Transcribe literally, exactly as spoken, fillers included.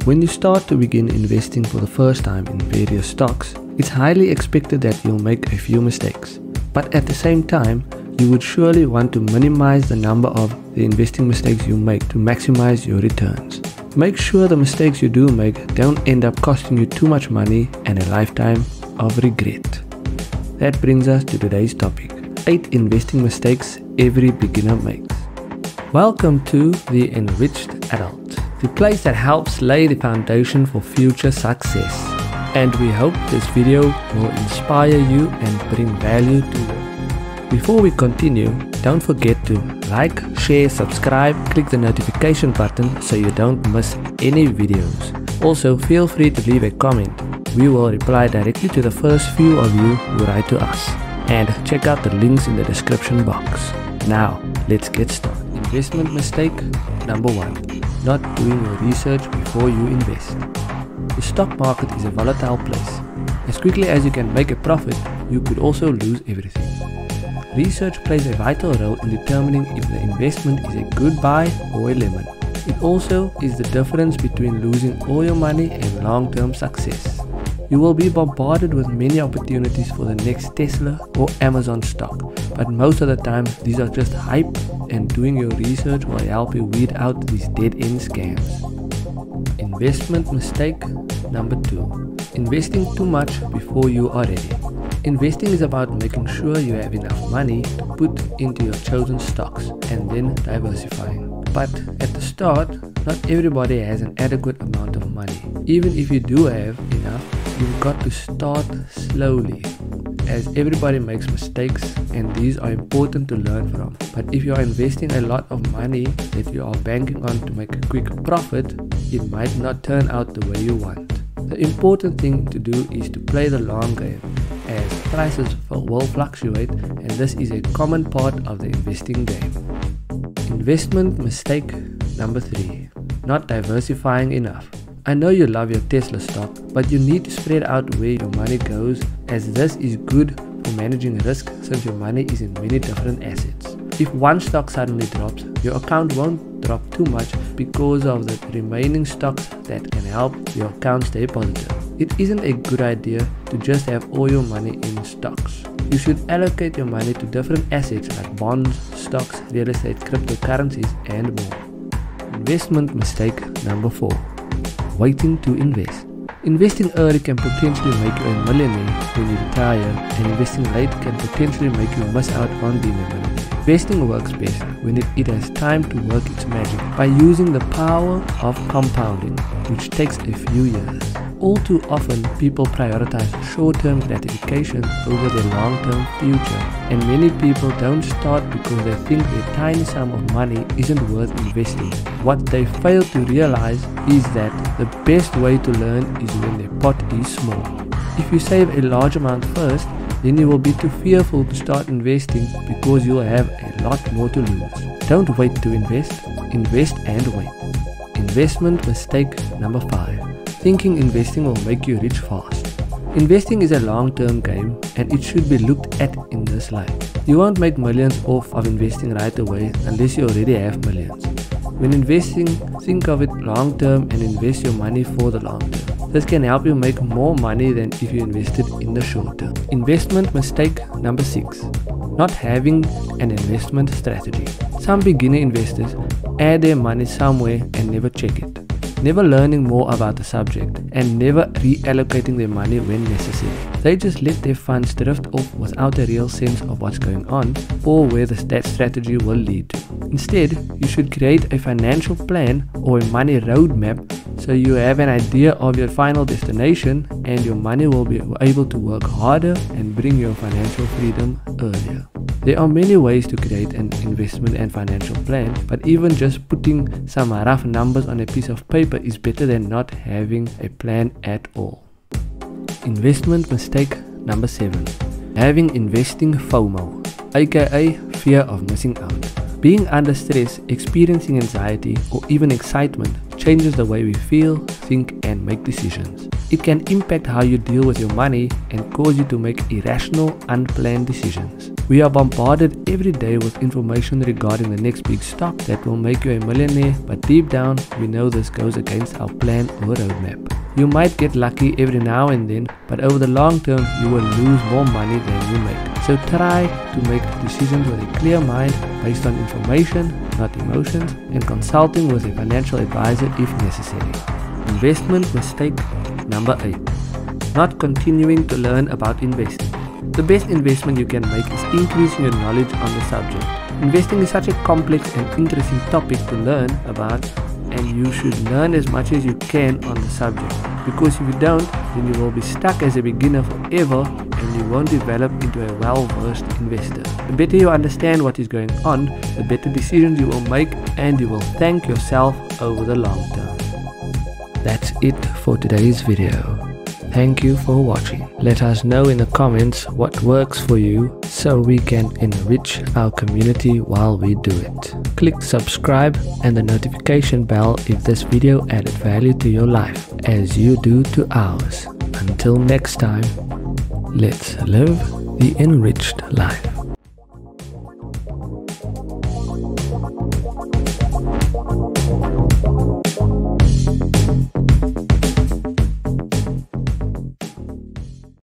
When you start to begin investing for the first time in various stocks, it's highly expected that you'll make a few mistakes. But at the same time, you would surely want to minimize the number of the investing mistakes you make to maximize your returns. Make sure the mistakes you do make don't end up costing you too much money and a lifetime of regret. That brings us to today's topic: eight investing mistakes every beginner makes. Welcome to The Enriched Adult, the place that helps lay the foundation for future success. And we hope this video will inspire you and bring value to you. Before we continue, don't forget to like, share, subscribe, click the notification button so you don't miss any videos. Also, feel free to leave a comment. We will reply directly to the first few of you who write to us. And check out the links in the description box. Now, let's get started. Investment mistake number one: not doing your research before you invest. The stock market is a volatile place. As quickly as you can make a profit, you could also lose everything. Research plays a vital role in determining if the investment is a good buy or a lemon. It also is the difference between losing all your money and long-term success. You will be bombarded with many opportunities for the next Tesla or Amazon stock, but most of the time these are just hype, and doing your research will help you weed out these dead-end scams. Investment mistake number two: investing too much before you are ready. Investing is about making sure you have enough money to put into your chosen stocks and then diversifying. But at the start, not everybody has an adequate amount of money. Even if you do have enough, you've got to start slowly, as everybody makes mistakes and these are important to learn from. But if you are investing a lot of money that you are banking on to make a quick profit, it might not turn out the way you want. The important thing to do is to play the long game, as prices will fluctuate, and this is a common part of the investing game. Investment mistake number three: not diversifying enough. I know you love your Tesla stock, but you need to spread out where your money goes, as this is good for managing risk since your money is in many different assets. If one stock suddenly drops, your account won't drop too much because of the remaining stocks that can help your account stay positive. It isn't a good idea to just have all your money in stocks. You should allocate your money to different assets like bonds, stocks, real estate, cryptocurrencies, and more. Investment mistake number four: waiting to invest. Investing early can potentially make you a millionaire when you retire, and investing late can potentially make you miss out on being a millionaire. Investing works best when it, it has time to work its magic by using the power of compounding, which takes a few years. All too often, people prioritize short-term gratification over their long-term future, and many people don't start because they think their tiny sum of money isn't worth investing. What they fail to realize is that the best way to learn is when their pot is small. If you save a large amount first, then you will be too fearful to start investing because you'll have a lot more to lose. Don't wait to invest, invest and wait. Investment mistake number five: thinking investing will make you rich fast. Investing is a long-term game, and it should be looked at in this light. You won't make millions off of investing right away unless you already have millions. When investing, think of it long-term and invest your money for the long term. This can help you make more money than if you invested in the short term. Investment mistake number six: not having an investment strategy. Some beginner investors add their money somewhere and never check it, never learning more about the subject, and never reallocating their money when necessary. They just let their funds drift off without a real sense of what's going on or where the, that strategy will lead to. Instead, you should create a financial plan or a money roadmap so you have an idea of your final destination, and your money will be able to work harder and bring your financial freedom earlier. There are many ways to create an investment and financial plan, but even just putting some rough numbers on a piece of paper is better than not having a plan at all. Investment mistake number seven: having investing FOMO, aka fear of missing out. Being under stress, experiencing anxiety, or even excitement changes the way we feel, think, and make decisions. It can impact how you deal with your money and cause you to make irrational, unplanned decisions. We are bombarded every day with information regarding the next big stock that will make you a millionaire, but deep down, we know this goes against our plan or roadmap. You might get lucky every now and then, but over the long term, you will lose more money than you make. So try to make decisions with a clear mind based on information, not emotions, and consulting with a financial advisor if necessary. Investment mistake number eight. Not continuing to learn about investing. The best investment you can make is increasing your knowledge on the subject. Investing is such a complex and interesting topic to learn about, and you should learn as much as you can on the subject, because if you don't, then you will be stuck as a beginner forever and you won't develop into a well-versed investor. The better you understand what is going on, the better decisions you will make, and you will thank yourself over the long term. That's it for today's video. Thank you for watching. Let us know in the comments what works for you so we can enrich our community while we do it. Click subscribe and the notification bell if this video added value to your life, as you do to ours. Until next time, let's live the enriched life.